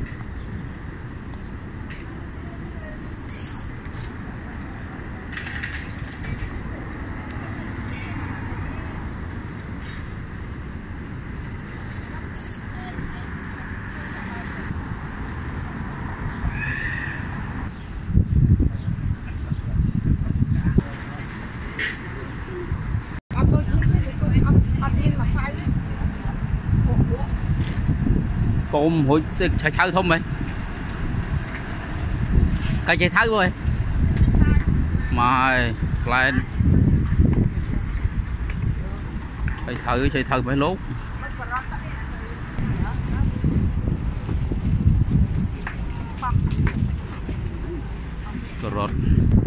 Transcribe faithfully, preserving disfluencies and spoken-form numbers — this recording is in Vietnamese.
Côm hội chạy thơ không mày cây chạy thơ rồi mà lên chạy thơ chạy thơ phải lốt cà rốt